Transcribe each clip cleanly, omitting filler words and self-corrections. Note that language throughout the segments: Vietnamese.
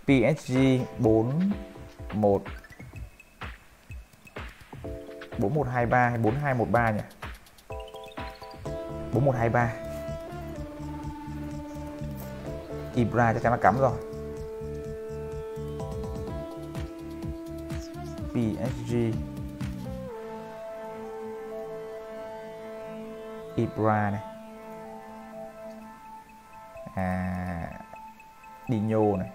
PSG 41 4123 hay 4213 nhỉ? 4123. Ibra chắc chắn là cắm rồi. PSG Ibra này, Dino này,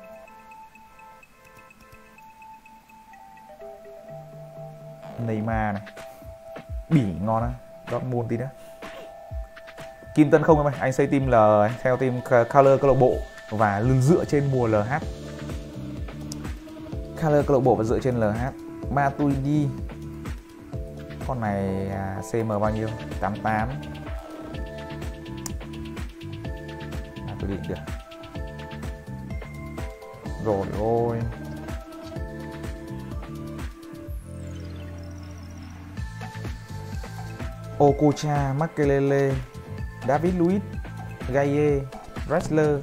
Neymar này, Bỉ ngon á, Dortmund tí nữa. Kim Tân không em ơi, anh xây team theo team color câu lạc bộ và dựa trên mùa LH. Color câu lạc bộ và dựa trên LH. Matuidi, con này CM bao nhiêu? 88. Tôi định được. Rồi ôi. Okocha, Makelele, David Luiz, Gaye, Wrestler.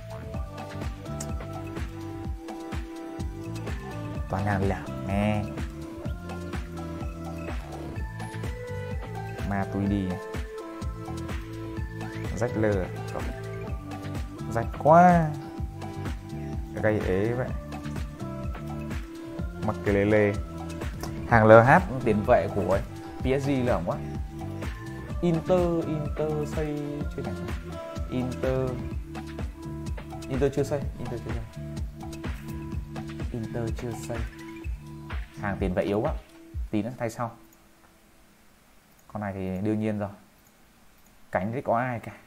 Toàn nhà lẻ nè. Matuidi này. Wrestler. Rạch quá, gây ế vậy. Makelele, hàng LH tiền vệ của PSG lởm quá. Inter xây chưa thành. Inter chưa xây. Inter chưa xây. Hàng tiền vệ yếu quá, tí nữa thay sau. Con này thì đương nhiên rồi, cánh thì có ai cả.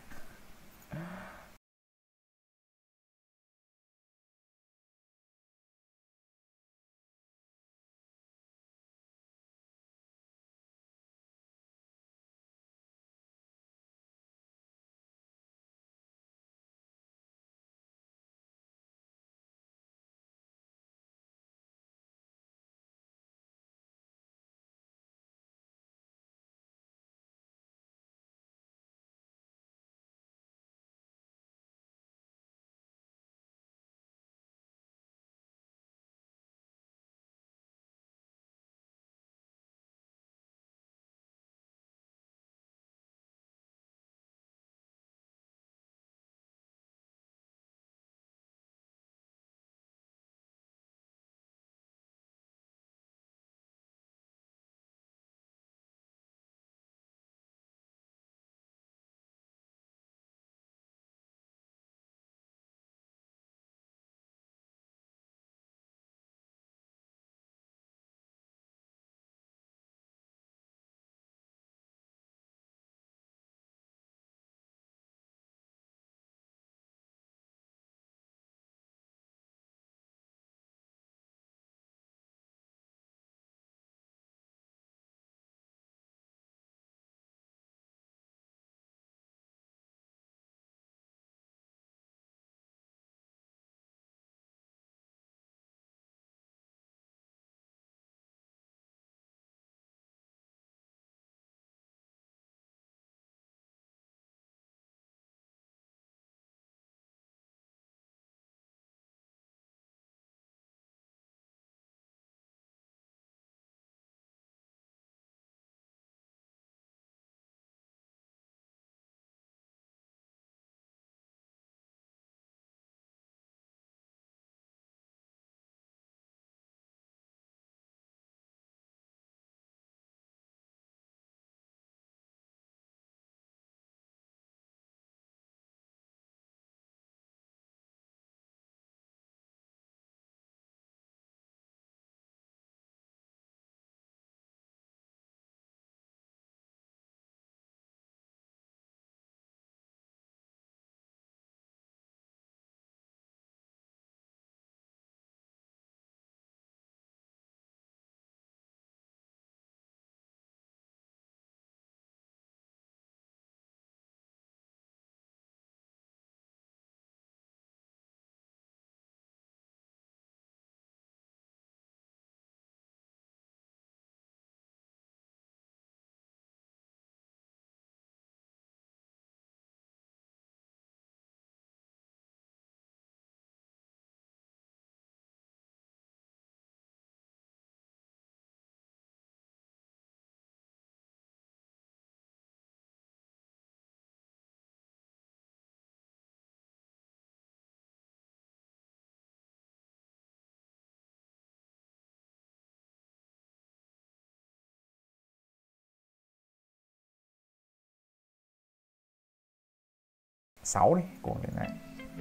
6 đi, của cái này.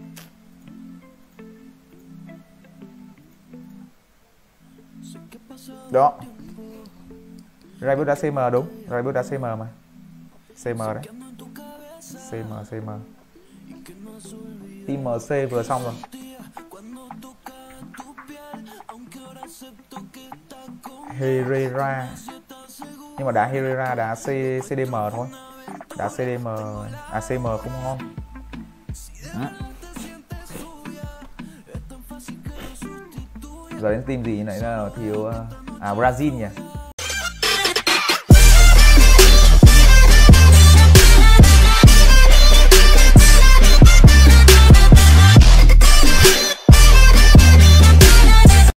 Đó. Raibot đã CM đúng, Raibot đã CM mà. CM đấy. CM. Team MC vừa xong rồi. Herrera. Nhưng mà đá Herrera đá CDM thôi. Đá CDM, CM không ngon. Giờ đến team gì nãy là thiếu Brazil nhỉ?